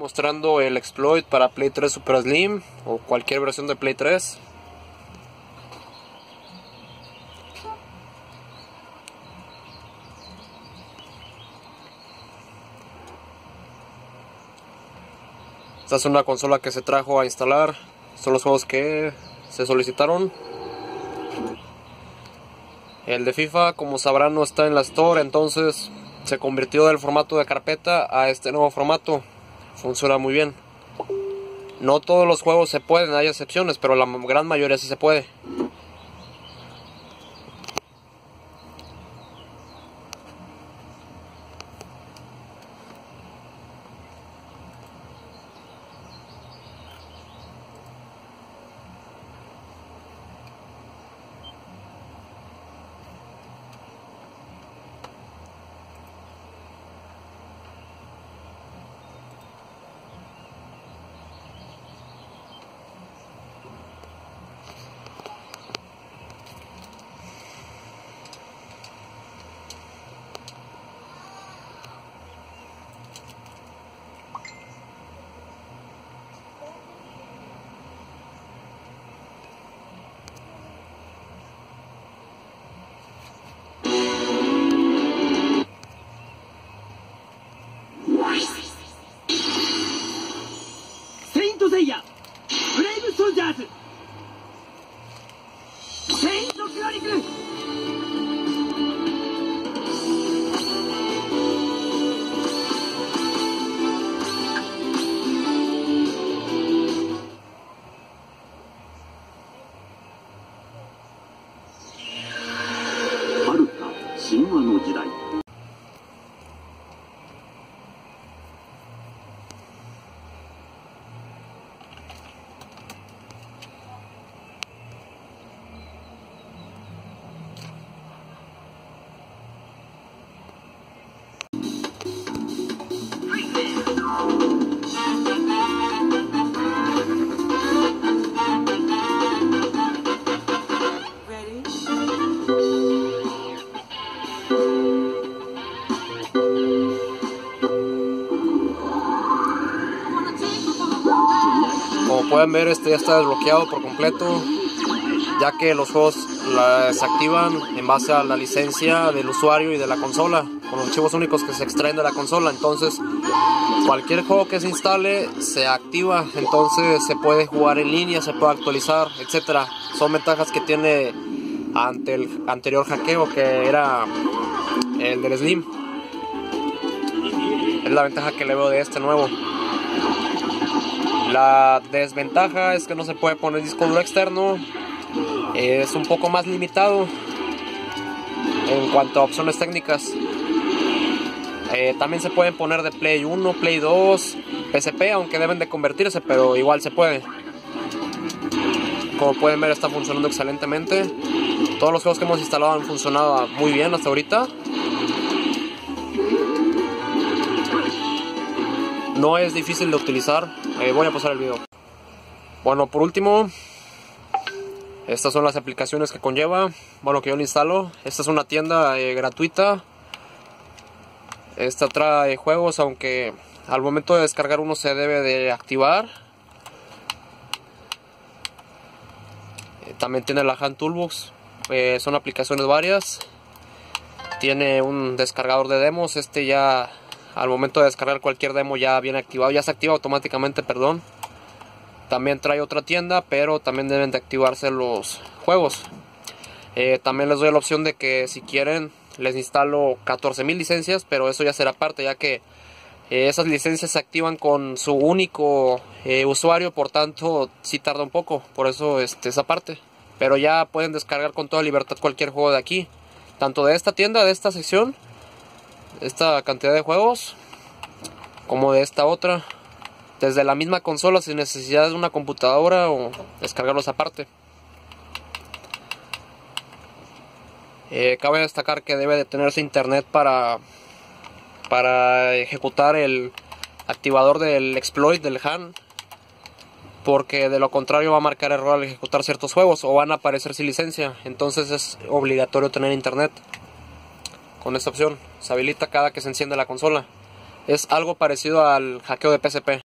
mostrando el exploit para Play 3 Super Slim o cualquier versión de Play 3. Esta es una consola que se trajo a instalar. Son los juegos que se solicitaron. El de FIFA, como sabrán, no está en la Store, entonces se convirtió del formato de carpeta a este nuevo formato. Funciona muy bien. No todos los juegos se pueden, hay excepciones, pero la gran mayoría sí se puede. Como pueden ver, este ya está desbloqueado por completo, ya que los juegos se activan en base a la licencia del usuario y de la consola, con los archivos únicos que se extraen de la consola. Entonces cualquier juego que se instale se activa, entonces se puede jugar en línea, se puede actualizar, etcétera. Son ventajas que tiene ante el anterior hackeo, que era el del Slim. Es la ventaja que le veo de este nuevo. La desventaja es que no se puede poner disco duro externo. Es un poco más limitado en cuanto a opciones técnicas. También se pueden poner de Play 1, Play 2, PSP, aunque deben de convertirse, pero igual se puede. Como pueden ver, está funcionando excelentemente. Todos los juegos que hemos instalado han funcionado muy bien hasta ahorita. No es difícil de utilizar. Voy a pasar el video. Bueno, por último, estas son las aplicaciones que conlleva. Bueno, que yo lo instalo. Esta es una tienda gratuita. Esta trae juegos, aunque al momento de descargar uno se debe de activar. También tiene la Hand Toolbox. Son aplicaciones varias. Tiene un descargador de demos. Este ya, al momento de descargar cualquier demo, ya viene activado. Ya se activa automáticamente, perdón. También trae otra tienda, pero también deben de activarse los juegos. También les doy la opción de que si quieren les instalo 14,000 licencias, pero eso ya será parte, ya que esas licencias se activan con su único usuario, por tanto sí tarda un poco, por eso esa parte. Pero ya pueden descargar con toda libertad cualquier juego de aquí, tanto de esta tienda, de esta sección, esta cantidad de juegos, como de esta otra, desde la misma consola sin necesidad de una computadora o descargarlos aparte. Cabe destacar que debe de tenerse internet para ejecutar el activador del exploit del Han, porque de lo contrario va a marcar error al ejecutar ciertos juegos o van a aparecer sin licencia. Entonces es obligatorio tener internet. Con esta opción se habilita cada que se enciende la consola. Es algo parecido al hackeo de PSP.